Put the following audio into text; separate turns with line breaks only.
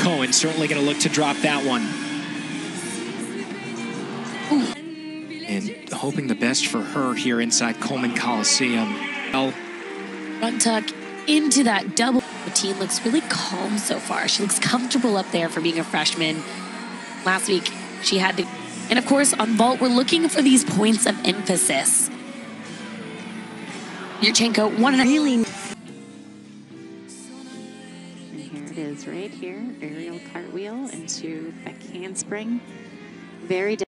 Cohen certainly going to look to drop that one.
Ooh.
And hoping the best for her here inside Coleman Coliseum. Well,
front tuck into that double. Routine looks really calm so far. She looks comfortable up there for being a freshman. Last week, she had to... And of course, on vault, we're looking for these points of emphasis. Yurchenko, one and really...
And here it is right here. Aerial cartwheel into back handspring. Very